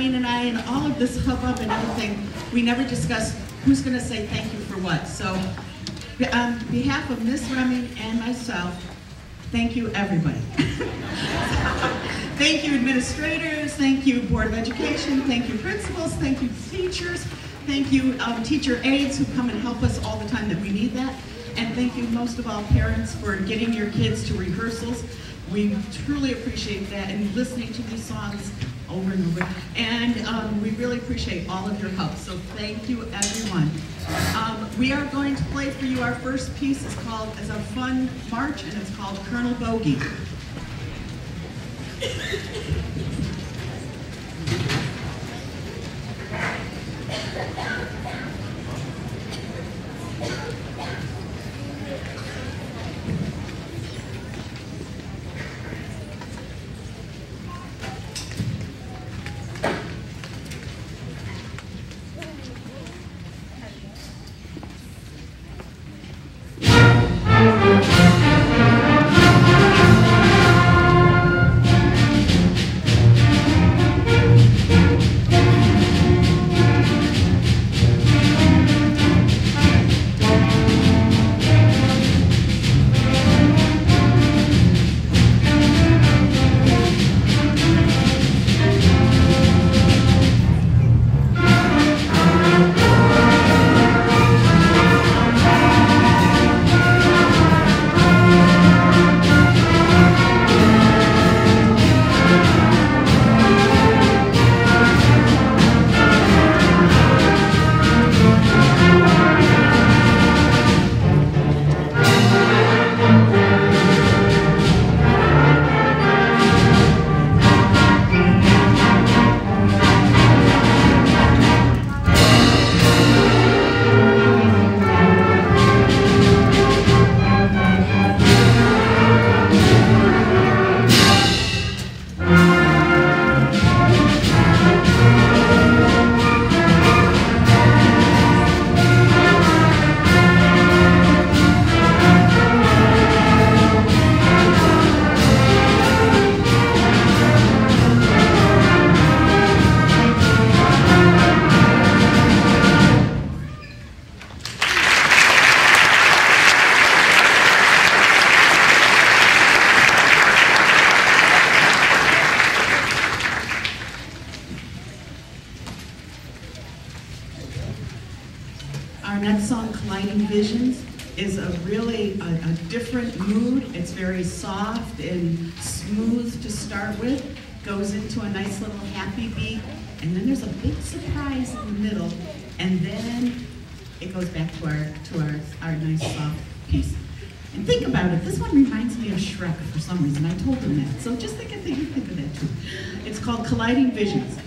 Colleen and I, and all of this hubbub and everything, we never discussed who's going to say thank you for what. So on behalf of Miss Remy and myself, thank you, everybody. Thank you, administrators. Thank you, Board of Education. Thank you, principals. Thank you, teachers. Thank you, teacher aides who come and help us all the time that we need that. And thank you, most of all, parents, for getting your kids to rehearsals. We truly appreciate that, and listening to these songs over and over. And we really appreciate all of your help. So thank you, everyone. We are going to play for you our first piece. It's a fun march, and it's called Colonel Bogey. Our next song, Colliding Visions, is a really a different mood. It's very soft and smooth to start with, goes into a nice little happy beat, and then there's a big surprise in the middle, and then it goes back to our nice soft piece. And think about it, this one reminds me of Shrek for some reason. I told him that, so just think of that too. It's called Colliding Visions.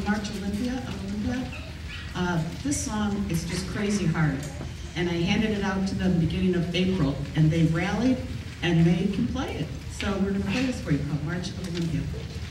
March Olympiad. This song is just crazy hard. And I handed it out to them beginning of April, and they rallied, and they can play it. So we're going to play this for you called March of Olympia.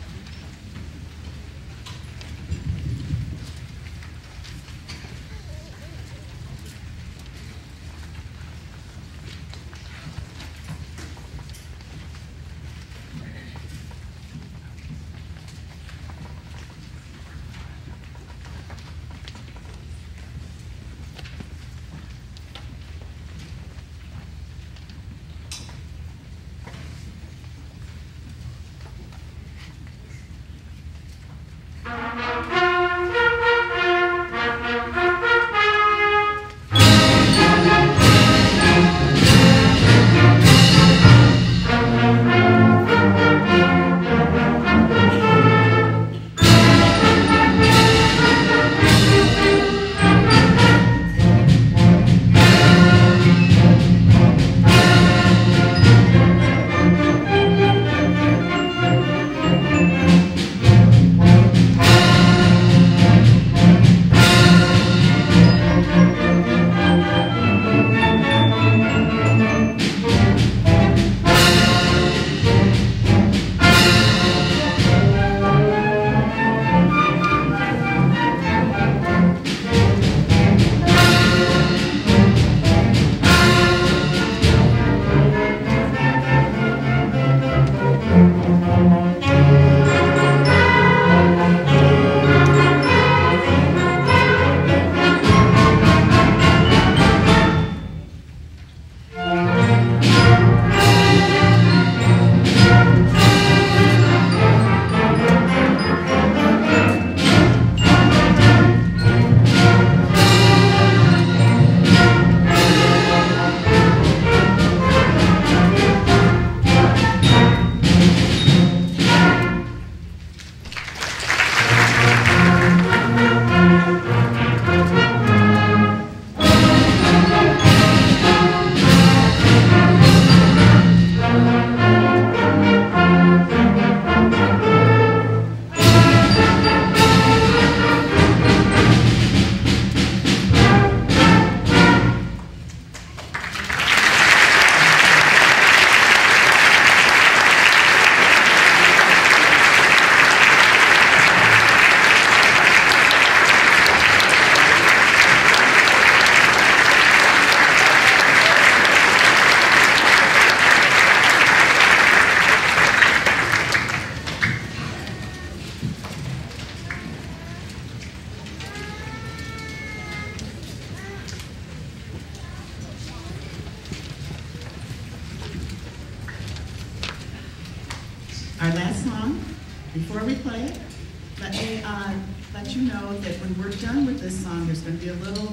Our last song, before we play it, let me let you know that when we're done with this song, there's going to be a little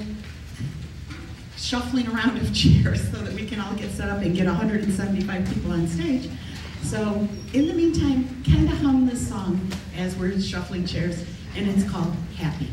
shuffling around of chairs so that we can all get set up and get 175 people on stage. So in the meantime, kind of hum this song as we're shuffling chairs, and it's called Happy.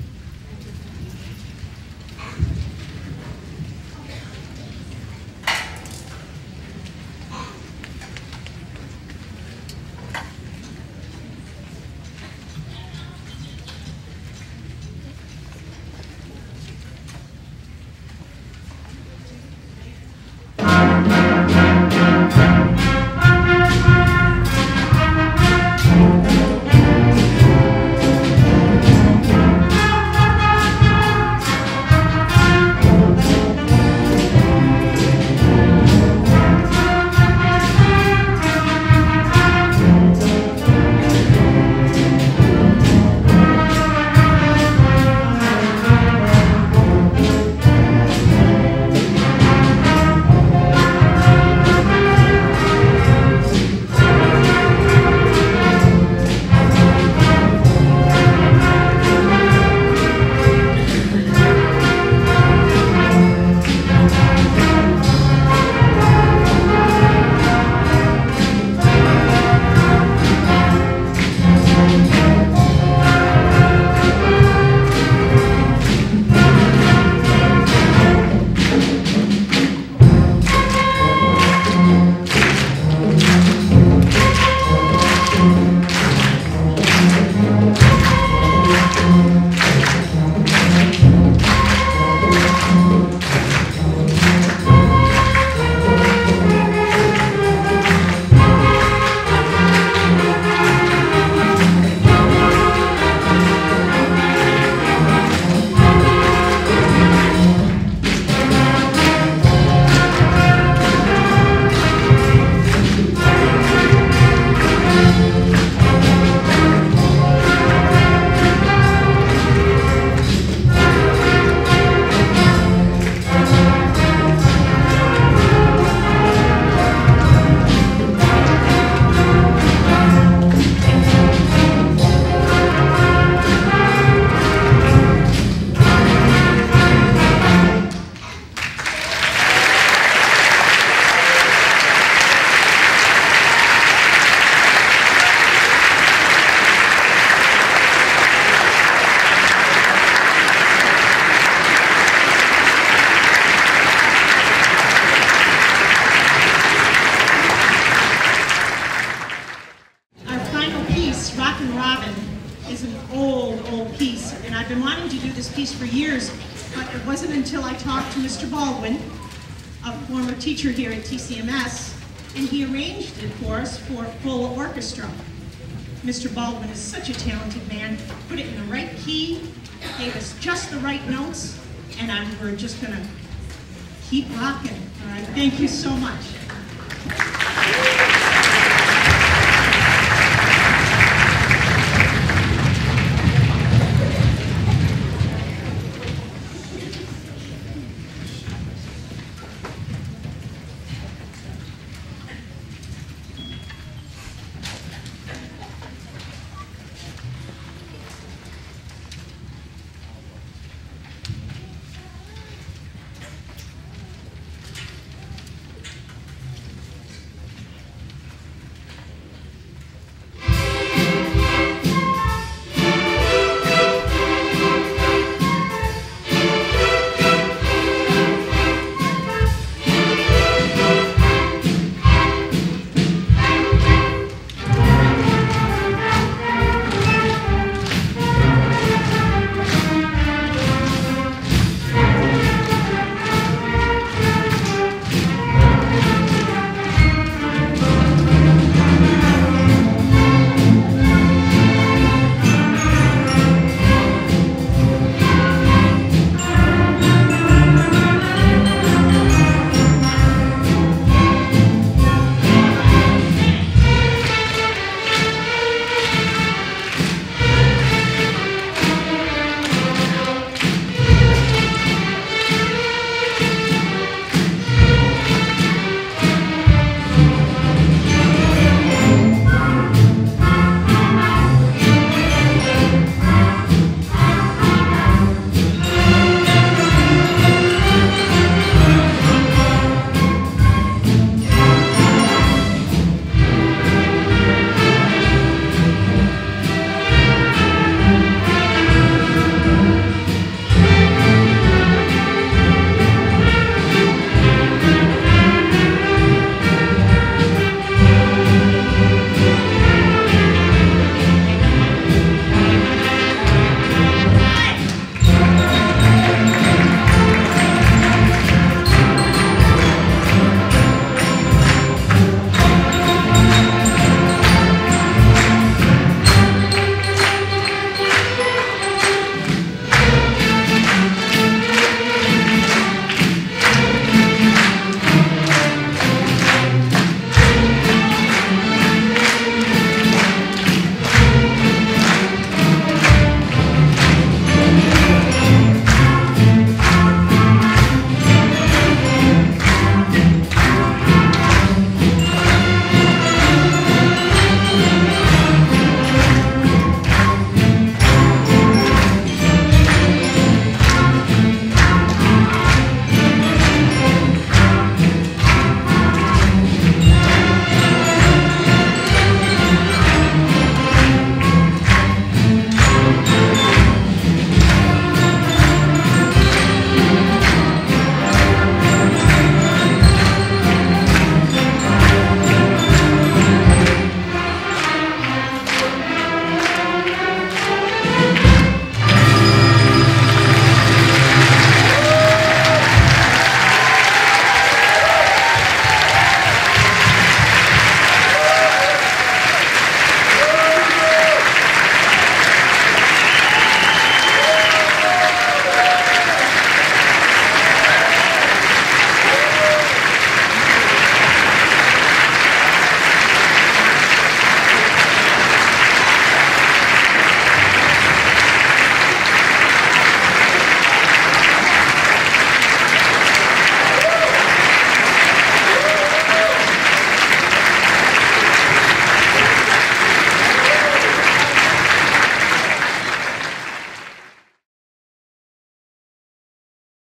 old piece. And I've been wanting to do this piece for years, but it wasn't until I talked to Mr. Baldwin, a former teacher here at TCMS, and he arranged it for us for full orchestra. Mr. Baldwin is such a talented man, put it in the right key, gave us just the right notes, and we're just gonna keep rocking. All right, thank you so much.